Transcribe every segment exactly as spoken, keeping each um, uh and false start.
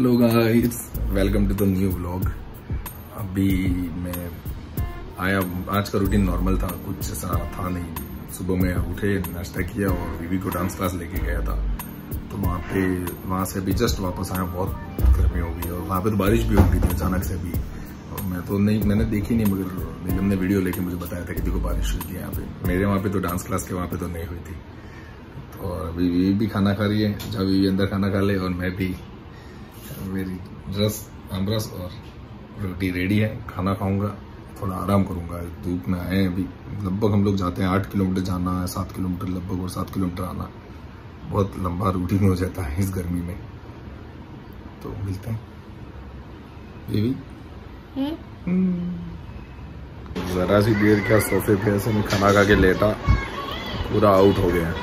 Hello guys, welcome to the new vlog. अभी मैं आया, आज का रूटीन नॉर्मल था, कुछ ऐसा था नहीं। सुबह में उठे, नाश्ता किया और बीवी को डांस क्लास लेके गया था। तो वहाँ पे वहाँ से अभी जस्ट वापस आया। बहुत गर्मी हो गई और वहाँ पे तो बारिश भी हो गई थी अचानक से भी। और मैं तो नहीं मैंने देखी नहीं, मगर नीलम ने वीडियो लेके मुझे बताया था कि देखो बारिश हुई थी यहाँ पे। मेरे वहाँ पे तो डांस क्लास के वहाँ पे तो नहीं हुई थी। तो अभी बीवी भी खाना खा रही है, जब बीवी अंदर खाना खा ले और मैं भी, मेरी रस आमरस और रोटी रेडी है। खाना खाऊंगा, थोड़ा आराम करूंगा। धूप में आए अभी, लगभग हम लोग जाते हैं आठ किलोमीटर जाना है, सात किलोमीटर लगभग और सात किलोमीटर आना। बहुत लंबा रूटीन हो जाता है इस गर्मी में। तो मिलते हैं बेबी। जरा सी देर क्या सोफे पे ऐसे में खाना खा के लेटा, पूरा आउट हो गया।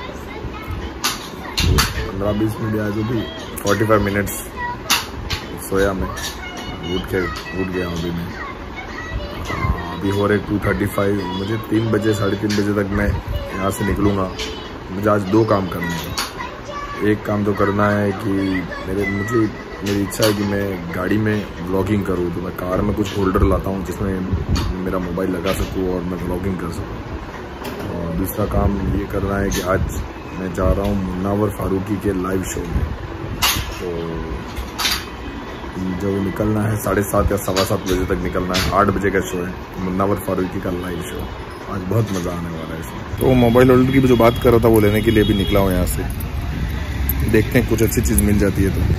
पंद्रह बीस मिनट या जो भी फोर्टी फाइव मिनट्स सोया मैं, उठ के उठ गया अभी मैं। अभी हो रहे टू थर्टी फाइव। मुझे तीन बजे साढ़े तीन बजे तक मैं यहाँ से निकलूँगा। मुझे आज दो काम करने हैं। एक काम तो करना है कि मेरे मुझे मेरी इच्छा है कि मैं गाड़ी में व्लॉगिंग करूँ, तो मैं कार में कुछ होल्डर लाता हूँ जिसमें मेरा मोबाइल लगा सकूँ और मैं व्लॉगिंग कर सकूँ। और दूसरा काम ये करना है कि आज मैं जा रहा हूँ मुन्नावर फारूकी के लाइव शो में। तो जो निकलना है साढ़े सात या सवा सात बजे तक निकलना है। आठ बजे का शो है मुन्नावर फारूकी का लाइव शो। आज बहुत मज़ा आने वाला है इसमें। तो मोबाइल होल्डर की जो बात कर रहा था वो लेने के लिए भी निकला हूँ यहाँ से। देखते हैं कुछ अच्छी चीज़ मिल जाती है तो।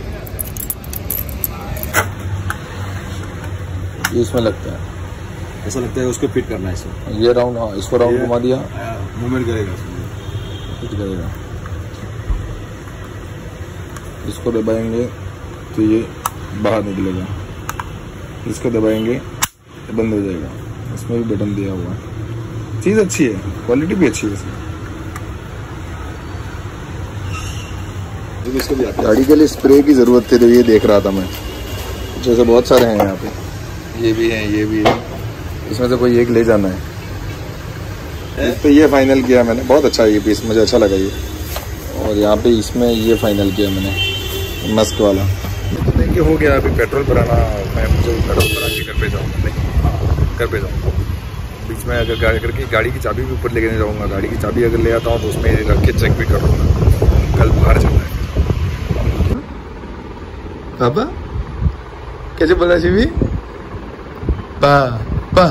ये इसमें लगता है, ऐसा लगता है उसको फिट करना है इसमें। ये राउंड, हाँ इसको राउंड घुमा दिया, मूवमेंट करेगा, फिट करेगा। इसको दबाएंगे तो ये बाहर निकलेगा, इसको दबाएंगे तो बंद हो जाएगा। इसमें भी बटन दिया हुआ है। चीज़ अच्छी है, क्वालिटी भी अच्छी है इसमें। गाड़ी के लिए स्प्रे की ज़रूरत थी तो ये देख रहा था मैं। जैसे बहुत सारे हैं यहाँ पे, ये भी है, ये भी है। इसमें से कोई एक ले जाना है। इस पे ये फाइनल किया मैंने, बहुत अच्छा है ये पीस, मुझे अच्छा लगा ये। और यहाँ पे इसमें ये फाइनल किया मैंने, मस्क वाला। तो देखिए हो गया। अभी पेट्रोल भराना, मैं मुझे पेट्रोल भरा के घर पे जाऊँगा। नहीं, घर पे जाऊँगा। बीच में अगर गाड़ी करके गाड़ी की चाबी भी ऊपर लेके नहीं जाऊँगा। गाड़ी की चाबी अगर ले आता हूँ तो उसमें रख के चेक भी कर लूँगा। कल बाहर चलना है। पापा कैसे बोल रहा शिवी? पा पा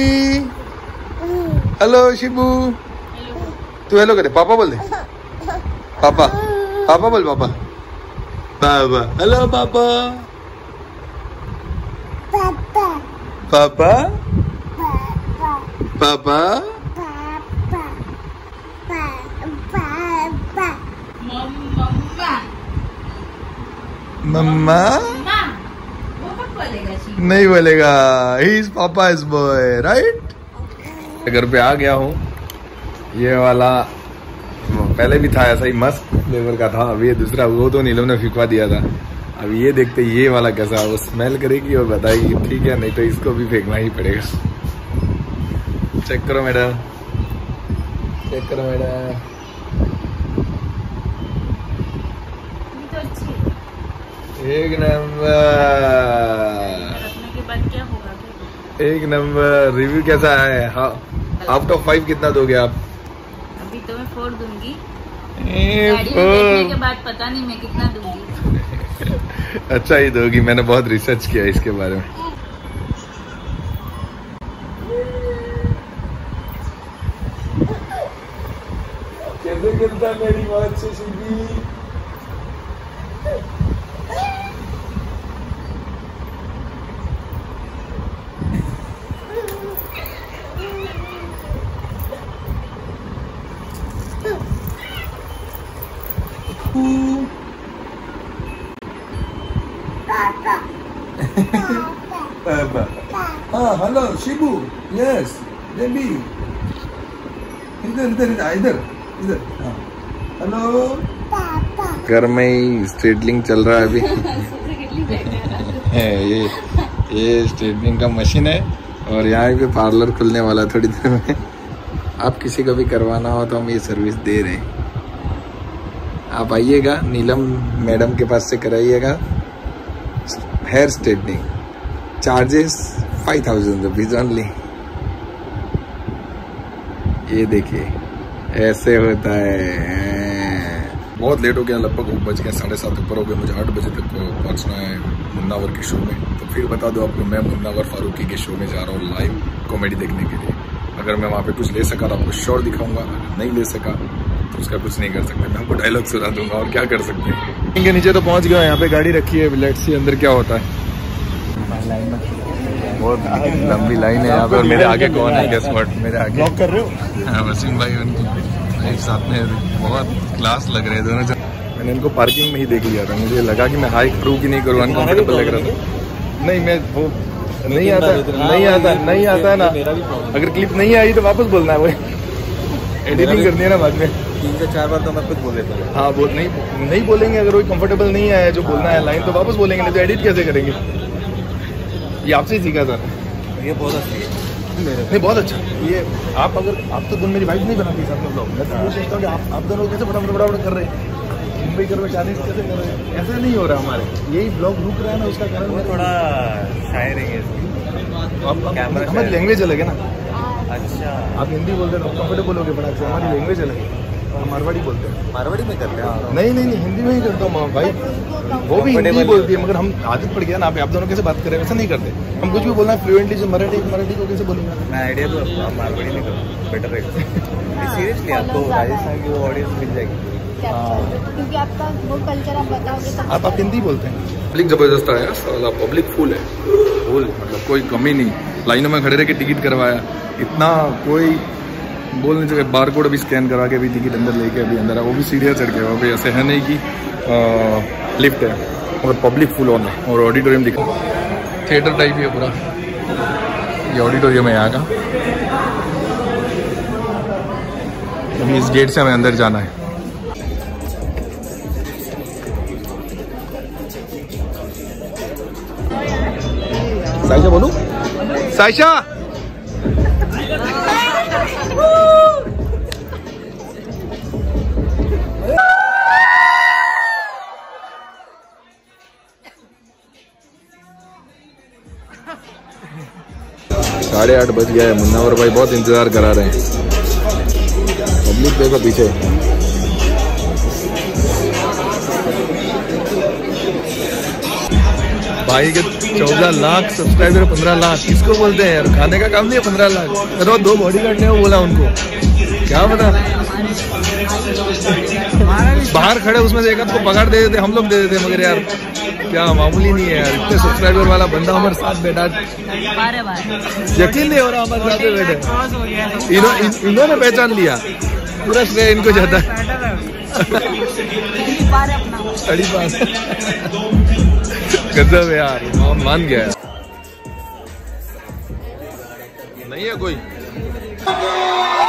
हेलो शिबू। तू हेलो करे, पापा बोल दे। पापा पापा बोल, पापा पापा हेलो पापा। पापा पापा पापा मम्मा नहीं बोलेगा। He is papa is boy, right. घर पे आ गया हूँ। ये वाला पहले भी था ऐसा ही मस्त फ्लेवर का था। अभी ये दूसरा, वो तो नीलम ने फिकवा दिया था। अब ये देखते ये वाला कैसा, वो स्मेल करेगी और बताएगी ठीक है, नहीं तो इसको भी फेंकना ही पड़ेगा। चेक करो मैडम, चेक करो मैडम। एक नंबर, क्या होगा? एक नंबर। रिव्यू कैसा है? आउट ऑफ फाइव कितना दोगे आप? अभी तो मैं फोर दूंगी। गाड़ी में देखने के बाद पता नहीं मैं कितना दूंगी। अच्छा ही दोगी, मैंने बहुत रिसर्च किया इसके बारे में। कैसे गिरता मेरी बात से सीधी। हाँ हेलो शिबू, यस बेबी। इधर इधर इधर इधर इधर। हाँ हेलो। घर में ही स्ट्रेटनिंग चल रहा है अभी। ये ये स्ट्रेटनिंग का मशीन है और यहाँ पे पार्लर खुलने वाला है थोड़ी देर में। आप किसी को भी करवाना हो तो हम ये सर्विस दे रहे हैं। आप आइएगा, नीलम मैडम के पास से कराइएगा hair straightening, charges five thousand rupees only. ये देखिए ऐसे होता है। बहुत लेट हो गया, लगभग बज गया साढ़े सात ऊपर हो गए। मुझे आठ बजे तक पहुंचना है मुन्नावर के शो में। तो फिर बता दो आपको, मैं मुन्नावर फारूकी के शो में जा रहा हूँ लाइव कॉमेडी देखने के लिए। अगर मैं वहाँ पे कुछ ले सका तो आपको श्योर दिखाऊंगा, नहीं ले सका तो उसका कुछ नहीं कर सकते। मैं आपको डायलॉग सुना दूंगा और क्या कर सकते हैं। इनके नीचे तो पहुँच गया, यहाँ पे गाड़ी रखी है, लेट्स सी अंदर क्या होता है। बहुत लंबी लाइन है यहाँ पे और मेरे आगे कौन है, गेस व्हाट, मेरे आगे ब्लॉक कर रहे हो वसीम भाई, उनकी साथ में बहुत क्लास लग रहे हैं दोनों। मैंने इनको पार्किंग में ही देख लिया था, मुझे लगा कि मैं हाइक करूँ कि नहीं करूँ, अनकंफर्टेबल लग रहा था। नहीं मैं वो नहीं आता नहीं आता नहीं आता है ना, अगर क्लिप नहीं आई तो वापस बोलना है, वो एडिटिंग करनी है ना बाद में। तीन से चार बार तो मैं खुद बोल देता हूँ। हाँ बोल नहीं नहीं बोलेंगे, अगर कोई कंफर्टेबल नहीं है जो बोलना है लाइन तो वापस बोलेंगे, नहीं तो एडिट कैसे करेंगे। ये आपसे ही सीखा था। ये बहुत अच्छा है, नहीं बहुत अच्छा। ये आप अगर आप तो दोनों मेरी वाइफ नहीं बनाती साथ में ब्लॉग, मैं तो ये सोचता हूँ कि आप आप दोनों कैसे फटाफट फटाफट कर रहे हैं, मुंबई कर रहे, चालीस कैसे कर रहे हैं, ऐसा नहीं हो रहा हमारे। यही ब्लॉग रुक रहा है ना, उसका कारण वो थोड़ा शायरिंग है। हमारी लैंग्वेज अलग है ना। अच्छा, आप हिंदी बोलते हो कंफर्टेबल हो गए बड़ा से, हमारी लैंग्वेज अलग है, हम मारवाड़ी बोलते हैं। मारवाड़ी में करते हैं? नहीं नहीं नहीं हिंदी में ही करता हूँ भाई, वो भी हिंदी बोलती है, मगर हम आदत पड़ गया ना, आप दोनों कैसे बात करें, वैसा नहीं करते हम। कुछ भी बोलना है फ्लुएंटली, जो मराठी मराठी को कैसे बोलूँगा मैं, आइडिया तो आप मारवाड़ी में करो, बेटर रहेगा। सीरियसली आपको राजस्थान की वो ऑडियंस मिल जाएगी, क्योंकि आपका वो कल्चर आप बताओगे तब। आप आप हिंदी बोलते हैं। पब्लिक जबरदस्त आया, साला पब्लिक फुल है, फुल मतलब कोई कमी नहीं। लाइनों में खड़े रह के टिकट करवाया, इतना कोई बोल नहीं सके। बार कोड अभी स्कैन करा के अभी टिकट अंदर लेके अभी अंदर, वो भी सीढ़ियाँ चढ़ के, वहाँ पे ऐसे है नहीं कि लिफ्ट है, और पब्लिक फुल ऑन है। और ऑडिटोरियम दिखा, थिएटर टाइप ही है पूरा, ये ऑडिटोरियम है यहाँ का। अभी इस गेट से हमें अंदर जाना है। साइशा बोलूं? साइशा साढ़े आठ बज गया है, मुन्नावर भाई बहुत इंतजार करा रहे हैं। पब्लिक देखो पीछे, भाई के चौदह लाख सब्सक्राइबर, पंद्रह लाख किसको बोलते हैं यार, खाने का काम नहीं है पंद्रह लाख। अरे दो बॉडी गार्ड ने वो बोला उनको, क्या पता बाहर खड़े उसमें से एक आध को पगार दे देते, हम लोग दे देते, मगर यार क्या मामूली नहीं है यार, इतने सब्सक्राइबर वाला बंदा हमारे साथ बैठा, यकीन नहीं हो रहा हमारे साथ बैठे। इन्हों, इन, इन्होंने पहचान लिया, पूरा श्रेय इनको जाता है। गजब यार, मान गया है। नहीं है कोई।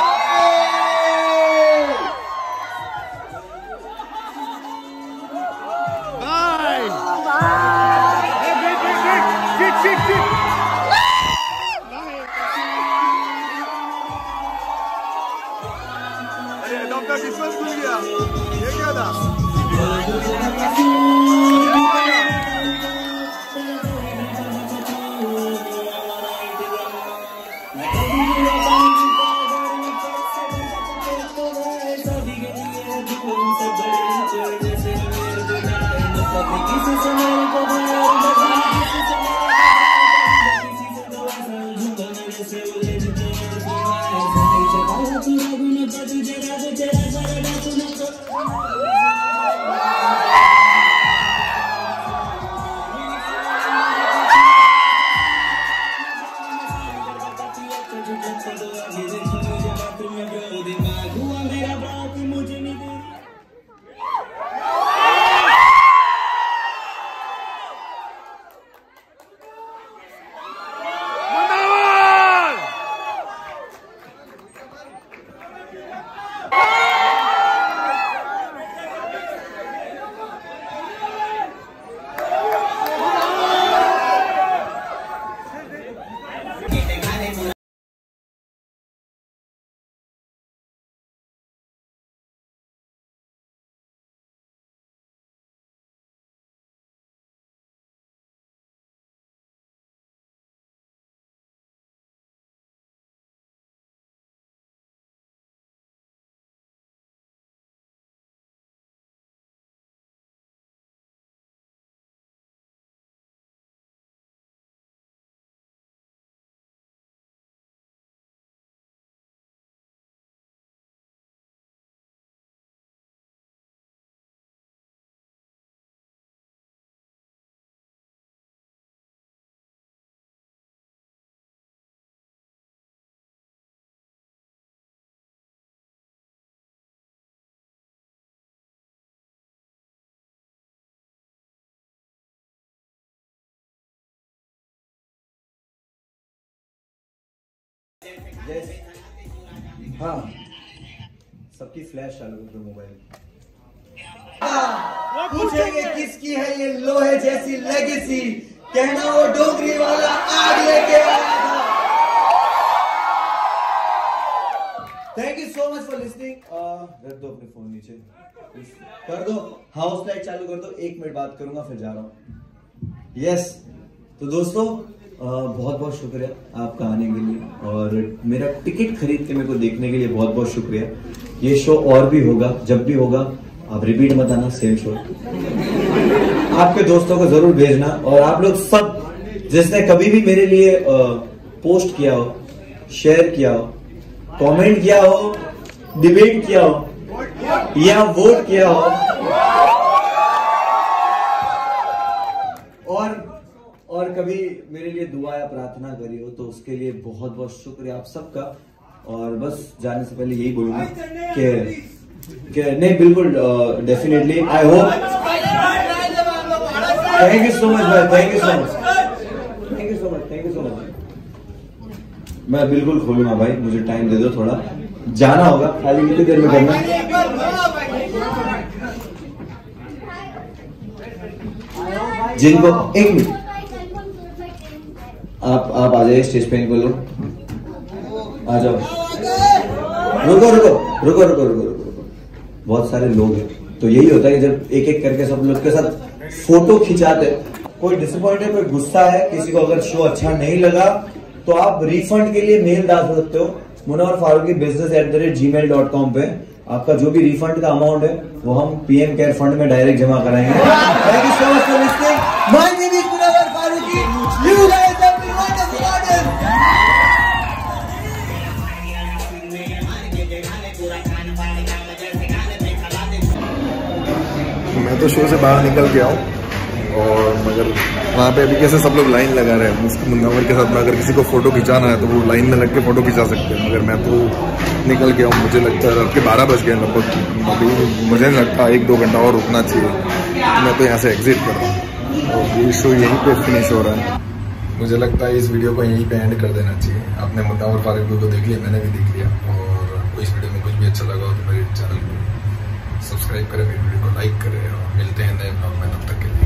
हाँ, सबकी फ्लैश चालू कर दो मोबाइल। पूछेंगे किसकी है ये लोहे जैसी लेगेसी, कहना वो डोगरी वाला आग लेके आया था। Thank you so much for listening. रख दो अपने फोन नीचे, कर दो हाउस लाइट चालू कर दो, एक मिनट बात करूंगा फिर जा रहा हूँ। Yes yes. तो दोस्तों बहुत बहुत शुक्रिया आपका आने के लिए, और मेरा टिकट खरीद के मेरे को देखने के लिए बहुत बहुत शुक्रिया। ये शो और भी होगा, जब भी होगा आप रिपीट मत आना, सेम शो। आपके दोस्तों को जरूर भेजना, और आप लोग सब जिसने कभी भी मेरे लिए पोस्ट किया हो, शेयर किया हो, कमेंट किया हो, डिबेट किया हो या वोट किया हो, और और कभी मेरे लिए दुआ या प्रार्थना करी हो, तो उसके लिए बहुत बहुत शुक्रिया आप सबका। और बस जाने से पहले यही बोलूंगा कि कि नहीं, बिल्कुल definitely I hope. Thank you so much भाई, thank you so much, thank you so much, thank you so much. मैं बिल्कुल खोलूंगा भाई, मुझे टाइम दे दो, थोड़ा जाना होगा, खाली कितनी देर में करना। जिनको एक मिनट आप आप आ जाइए स्टेज पे, इनको लो, आ जाओ। रुको रुको रुको रुको रुको रुको बहुत सारे लोग हैं, तो यही होता है कि जब एक एक करके सब लोग के साथ फोटो खिंचाते, कोई डिसअपॉइंट है, कोई गुस्सा है, किसी को अगर शो अच्छा नहीं लगा तो आप रिफंड के लिए मेल डाल सकते हो Munawar Faruqui business at the rate gmail dot com पे। आपका जो भी रिफंड का अमाउंट है वो हम पीएम केयर फंड में डायरेक्ट जमा कराएंगे। Thank you so much for listening. My name is Munawar Faruqui. You guys have been wonderful audience. मैं तो शो से बाहर निकल गया हूँ, और मगर वहाँ पे अभी कैसे सब लोग लाइन लगा रहे हैं मुनव्वर के साथ में। अगर किसी को फोटो खिंचाना है तो वो लाइन में लग के फोटो खिंचा सकते हैं, मगर मैं तो निकल गया हूँ। मुझे लगता है रात के बारह बज गए लगभग, अभी मुझे नहीं लगता एक दो घंटा और रुकना चाहिए। मैं तो यहाँ से एग्जिट कर रहा हूँ, और ये शो यहीं पे फिनिश हो रहा है। मुझे लगता है इस वीडियो को यहीं पे एंड कर देना चाहिए। आपने मुनव्वर फारूकी को देख लिया, मैंने भी देख लिया, और आपको इस वीडियो में कुछ भी अच्छा लगा हो तो मेरे चैनल को सब्सक्राइब करें, मेरे वीडियो को लाइक करें, और मिलते हैं नए ब्लॉग में। तब तक के लिए